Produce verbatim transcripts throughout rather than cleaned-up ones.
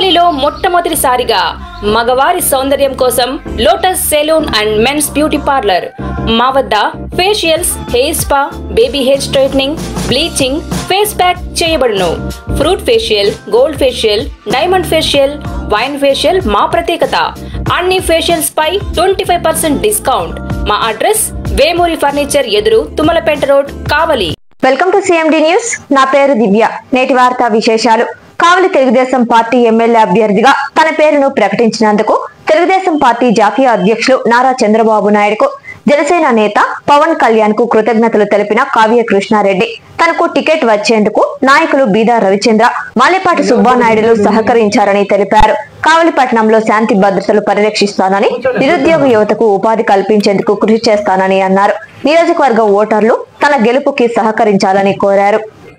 కావలిలో మొట్టమొదటిసారిగా మగవారి సౌందర్యం కోసం lotus salon and men's beauty parlour. మా వద్ద facials, hair spa, baby hair straightening, bleaching, face pack చేయబడును. Fruit facial, gold facial, diamond facial, wine facial మా ప్రత్యేకత. అన్ని ఫేషియల్స్ పై ట్వంటీ ఫైవ్ పర్సెంట్ డిస్కౌంట్. మా అడ్రస్ వేమూరి ఫర్నిచర్ ఎదురు, Tummalapeta road, Kavali. Welcome to CMD news. నా పేరు దివ్య. నేటి వార్తా విశేషాలు. కావలి తెలుగుదేశం పార్టీ ఎమ్మెల్యే అభ్యర్థిగా తన పేరును ప్రకటించినందుకు తెలుగుదేశం పార్టీ జాతీయ అధ్యక్షులు నారా చంద్రబాబు నాయుడుకు జనసేన నేత పవన్ కళ్యాణ్ కు కృతజ్ఞతలు తెలిపిన కావ్య కృష్ణారెడ్డి తనకు టికెట్ వచ్చేందుకు నాయకులు బీదా రవిచంద్ర, మాలేపాటి సుబ్బానాయుడులు సహకరించారని తెలిపారు. కావలిపట్నంలో శాంతి భద్రతలు పరిరక్షిస్తానని, నిరుద్యోగ యువతకు ఉపాధి కల్పించేందుకు కృషి చేస్తానని అన్నారు. నియోజకవర్గ ఓటర్లు తన గెలుపుకి సహకరించాలని కోరారు.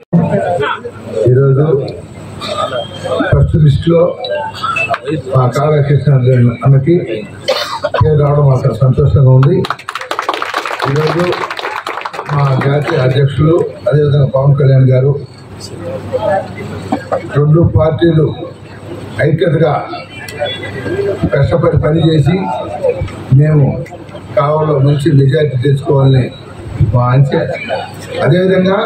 ఫస్ట్ లిస్ట్ లో మా కావ్య కృష్ణారెడ్డి అన్నకి పేరు రావడం మాకు సంతోషంగా ఉంది. ఈరోజు మా జాతీయ అధ్యక్షులు అదేవిధంగా పవన్ కళ్యాణ్ గారు రెండు పార్టీలు ఐక్యతగా కష్టపడి పనిచేసి మేము కావలిలో మంచి మెజారిటీ తెచ్చుకోవాలని మా అంచే. అదేవిధంగా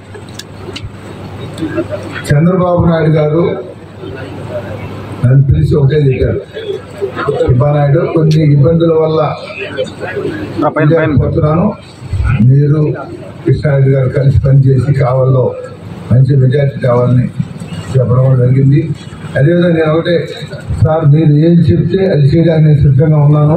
చంద్రబాబు నాయుడు గారు నన్ను పిలిచి ఒకటే చెప్పారు, సుబ్బానాయుడు కొన్ని ఇబ్బందుల వల్ల పోతున్నాను, మీరు కృష్ణారెడ్డి గారు కలిసి పనిచేసి కావాలో మంచి మెజార్టీ కావాలని చెప్పడం జరిగింది. అదేవిధంగా నేను ఒకటే, సార్ మీరు ఏం చెప్తే అది చేయడానికి నేను సిద్ధంగా ఉన్నాను.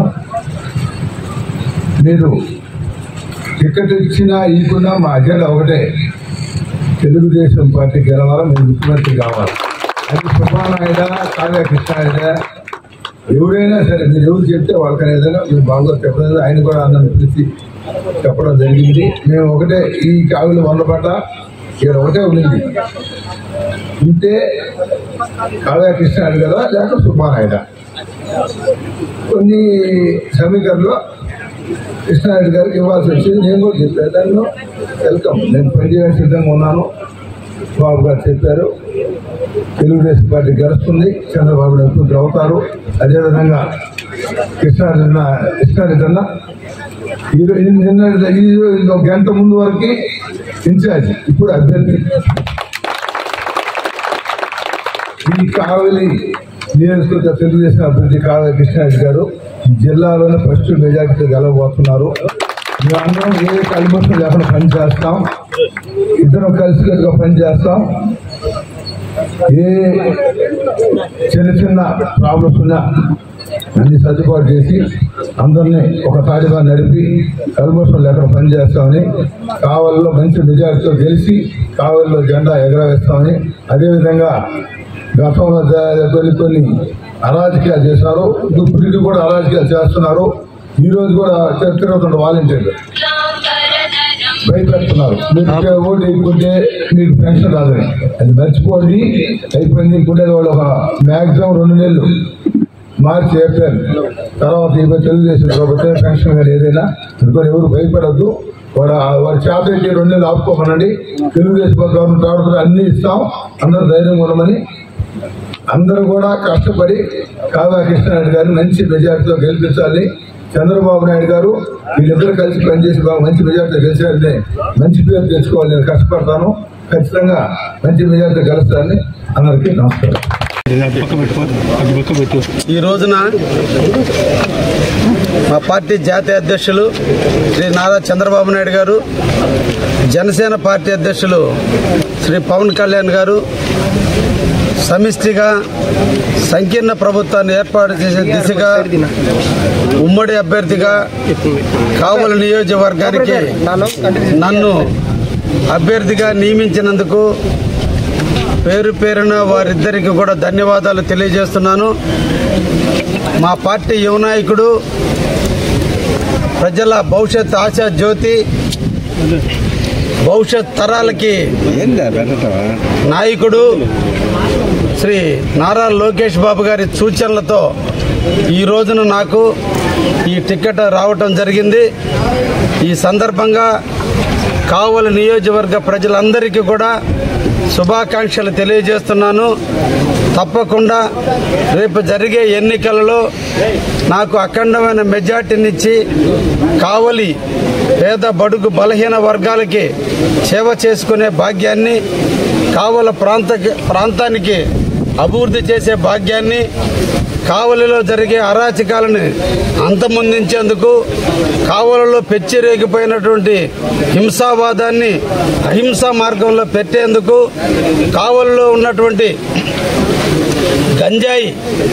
మీరు టికెట్ ఇచ్చినా ఇవ్వకున్నా మా అజెండా ఒకటే, తెలుగుదేశం పార్టీ గెలవాలా, మీరు ముఖ్యమంత్రి కావాలి. అది సుబ్బానాయుడ, కావ్య కృష్ణారెడ్డి ఎవరైనా సరే మీరు ఎవరు చెప్తే వాళ్ళకనే విధంగా మీరు బాగా చెప్పలేదు. ఆయన కూడా అందరిని పిలిచి చెప్పడం జరిగింది. మేము ఒకటే, ఈ కావిలి వందపడ్డ ఇక్కడ ఒకటే ఉండింది, ఉంటే కావ్య కృష్ణారెడ్డి కదా లేక సుబ్బానాయుడ. కొన్ని సమీకరణలో కృష్ణారెడ్డి గారికి ఇవ్వాల్సి వచ్చింది. నేను కూడా చెప్పాను, దానిలో వెల్కమ్, నేను పనిచేయడానికి సిద్ధంగా ఉన్నాను. బాబు గారు చెప్పారు తెలుగుదేశం పార్టీ గెలుస్తుంది, చంద్రబాబు నాయుడు అవుతారు. అదేవిధంగా కృష్ణారెడ్డి కృష్ణారెడ్డి అన్న ఈరోజు నిన్న ఈరోజు ఒక గంట ముందు వరకు ఇన్ఛార్జ్, ఇప్పుడు అభ్యర్థి. ఈ కావలి నియోజకవర్గ తెలుగుదేశం అభ్యర్థి కావ్య కృష్ణారెడ్డి గారు జిల్లాలోనే ఫస్ట్ మెజార్టీతో గెలవబోతున్నారు. మేమందరం ఏ కల్మషం లేకుండా పనిచేస్తాం, ఇద్దరం కలిసికట్టుగా పనిచేస్తాం. ఏ చిన్న చిన్న ప్రాబ్లమ్స్ ఉన్నా అన్ని సర్దుబాటు చేసి అందరినీ ఒక తాడిగా నడిపి కల్మషం లేకుండా పనిచేస్తామని, కావలిలో మంచి మెజార్టీతో గెలిచి కావలిలో జెండా ఎగరవేస్తామని, అదేవిధంగా గతంలో కొన్ని కొన్ని అరాజకీయాలు చేశారు, ఇప్పుడు కూడా అరాజకీయాలు చేస్తున్నారు. ఈ రోజు కూడా తిరుగుతుంటే వాలంటీర్లు భయపెడుతున్నారు, మీరు ఓటు వేయకుంటే మీకు పెన్షన్ రాదని. అది మర్చిపోండి, అయిపోయింది. ఇంకుంటే వాళ్ళు ఒక మ్యాక్సిమం రెండు నెలలు మార్చి ఏప్రిల్ తర్వాత ఇప్పుడు తెలుగుదేశం ప్రభుత్వం పెన్షన్ కానీ ఏదైనా అనుకోని ఎవరు భయపడద్దు. వాడు వాడు చేపట్టి రెండు నెలలు ఆపుకోమనండి. తెలుగుదేశం గవర్నమెంట్ రావడం అన్ని ఇస్తాం, అందరూ ధైర్యంగా ఉండమని అందరూ కూడా కష్టపడి కావ్య కృష్ణారెడ్డి గారిని మంచి మెజార్టీతో గెలిపించాలి. చంద్రబాబు నాయుడు గారు వీళ్ళిద్దరూ కలిసి పనిచేసి బాగా మంచి మెజార్టీతో గెలిచారంటే మంచి పేరు తెచ్చుకోవాలి. నేను కష్టపడతాను, ఖచ్చితంగా మంచి మెజార్టీతో గెలుస్తానని అందరికీ నమస్కారం. ఈ రోజున మా పార్టీ జాతీయ అధ్యక్షులు శ్రీ నారా చంద్రబాబు నాయుడు గారు, జనసేన పార్టీ అధ్యక్షులు శ్రీ పవన్ కళ్యాణ్ గారు సమిష్టిగా సంకీర్ణ ప్రభుత్వాన్ని ఏర్పాటు చేసే దిశగా ఉమ్మడి అభ్యర్థిగా కావలి నియోజకవర్గానికి నన్ను అభ్యర్థిగా నియమించినందుకు పేరు పేరున వారిద్దరికి కూడా ధన్యవాదాలు తెలియజేస్తున్నాను. మా పార్టీ యువ నాయకుడు, ప్రజల భవిష్యత్ ఆశా జ్యోతి, భవిష్యత్ తరాలకి నాయకుడు శ్రీ నారా లోకేష్ బాబు గారి సూచనలతో ఈ రోజున నాకు ఈ టికెట్ రావటం జరిగింది. ఈ సందర్భంగా కావలి నియోజకవర్గ ప్రజలందరికీ కూడా శుభాకాంక్షలు తెలియజేస్తున్నాను. తప్పకుండా రేపు జరిగే ఎన్నికలలో నాకు అఖండమైన మెజార్టీనిచ్చి కావలి పేద బడుగు బలహీన వర్గాలకి సేవ చేసుకునే భాగ్యాన్ని, కావల ప్రాంత ప్రాంతానికి అభివృద్ధి చేసే భాగ్యాన్ని, కావలిలో జరిగే అరాచకాలను అంతమొందించేందుకు, కావలిలో పెచ్చిరేగిపోయినటువంటి హింసావాదాన్ని అహింసా మార్గంలో పెట్టేందుకు, కావలిలో ఉన్నటువంటి గంజాయి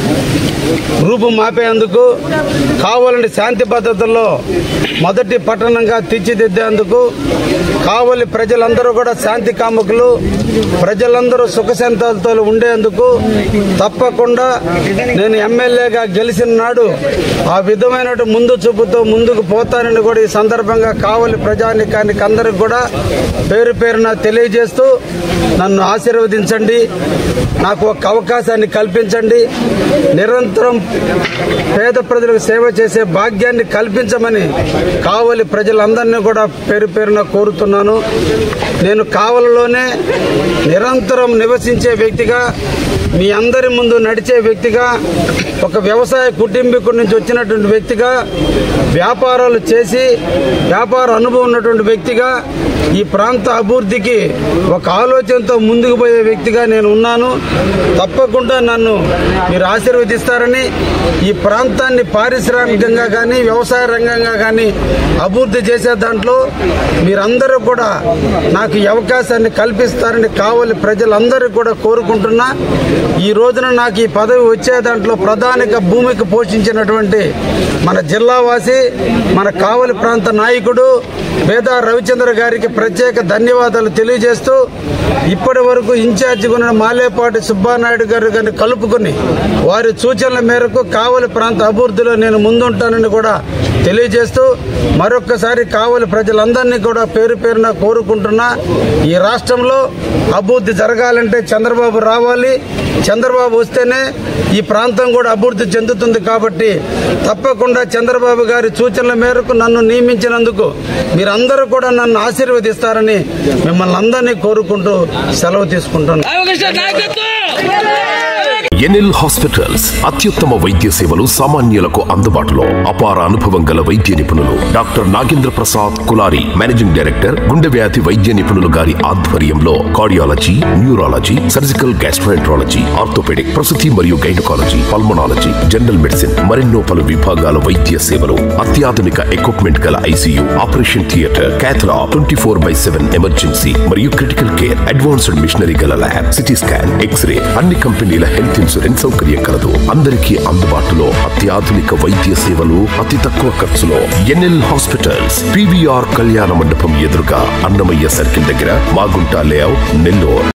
రూపు మాపేందుకు, కావలిని శాంతి భద్రతల్లో మొదటి పట్టణంగా తీర్చిదిద్దేందుకు, కావలి ప్రజలందరూ కూడా శాంతి కాముకులు, ప్రజలందరూ సుఖశాంతాలతో ఉండేందుకు తప్పకుండా నేను ఎమ్మెల్యేగా గెలిచిన నాడు ఆ విధమైన ముందు చూపుతో ముందుకు పోతానని కూడా ఈ సందర్భంగా కావలి ప్రజానికానికి అందరికి కూడా పేరు పేరున తెలియజేస్తూ నన్ను ఆశీర్వదించండి, నాకు ఒక అవకాశాన్ని కల్పించండి, నిరంతరం పేద ప్రజలకు సేవ చేసే భాగ్యాన్ని కల్పించమని కావలి ప్రజలందరినీ కూడా పేరు పేరున కోరుతున్నాను. నేను కావలిలోనే నిరంతరం నివసించే వ్యక్తిగా, మీ అందరి ముందు నడిచే వ్యక్తిగా, ఒక వ్యవసాయ కుటుంబీకుడి నుంచి వచ్చినటువంటి వ్యక్తిగా, వ్యాపారాలు చేసి వ్యాపార అనుభవం ఉన్నటువంటి వ్యక్తిగా, ఈ ప్రాంత అభివృద్ధికి ఒక ఆలోచనతో ముందుకు పోయే వ్యక్తిగా నేను ఉన్నాను. తప్పకుండా నన్ను మీరు ఆశీర్వదిస్తారని, ఈ ప్రాంతాన్ని పారిశ్రామికంగా కానీ వ్యవసాయ రంగంగా కానీ అభివృద్ధి చేసే దాంట్లో మీరందరూ కూడా నాకు ఈ అవకాశాన్ని కల్పిస్తారని కావలి ప్రజలందరూ కూడా కోరుకుంటున్నా. ఈ రోజున నాకు ఈ పదవి వచ్చే దాంట్లో ప్రధానిక భూమిక పోషించినటువంటి మన జిల్లావాసి, మన కావలి ప్రాంత నాయకుడు బేదా రవిచంద్ర గారికి ప్రత్యేక ధన్యవాదాలు తెలియజేస్తూ, ఇప్పటి వరకు ఇన్ఛార్జిగా ఉన్న మాలేపాటి సుబ్బానాయుడు గారు గారిని కలుపుకుని వారి సూచనల మేరకు కావలి ప్రాంత అభివృద్ధిలో నేను ముందుంటానని కూడా తెలియజేస్తూ, మరొక్కసారి కావలి ప్రజలందరినీ కూడా పేరు పేరున కోరుకుంటున్నా. ఈ రాష్ట్రంలో అభివృద్ధి జరగాలంటే చంద్రబాబు రావాలి, చంద్రబాబు వస్తేనే ఈ ప్రాంతం కూడా అభివృద్ధి చెందుతుంది. కాబట్టి తప్పకుండా చంద్రబాబు గారి సూచనల మేరకు నన్ను నియమించినందుకు మీరందరూ కూడా నన్ను ఆశీర్వదిస్తారని మిమ్మల్ని అందరినీ కోరుకుంటూ సెలవు తీసుకుంటున్నాను. ఎన్ఎల్ హాస్పిటల్స్ అత్యుత్తమ వైద్య సేవలు సామాన్యులకు అందుబాటులో. అపార అనుభవం గల వైద్య నిపుణులు doctor Nagendra Prasad Kulari, managing director, గుండె వ్యాధి వైద్య నిపుణులు గారి ఆధ్వర్యంలో cardiology, neurology, surgical gastroenterology, orthopaedic, ప్రసూతి మరియు గైనకాలజీ, పల్మనాలజీ, జనరల్ మెడిసిన్ మరెన్నో పలు విభాగాల వైద్య సేవలు, అత్యాధునిక ఎక్విప్మెంట్ గల ICU, operation theatre, cath lab, twenty four by seven emergency మరియు క్రిటికల్ కేర్, అడ్వాన్స్డ్ మిషనరీ గల ల్యాబ్, సిటీ స్కాన్, ఎక్స్రే, అన్ని కంపెనీల హెల్త్ ఇన్సూరెన్స్ సౌకర్యం కలదు. అందరికీ అందుబాటులో అత్యాధునిక వైద్య సేవలు అతి తక్కువ ఖర్చులో. ఎన్ఎల్ హాస్పిటల్స్, పీవీఆర్ కళ్యాణ మండపం ఎదురుగా, అన్నమయ్య సర్కిల్ దగ్గర, మాగుంట లేఅవుట్, నెల్లూరు.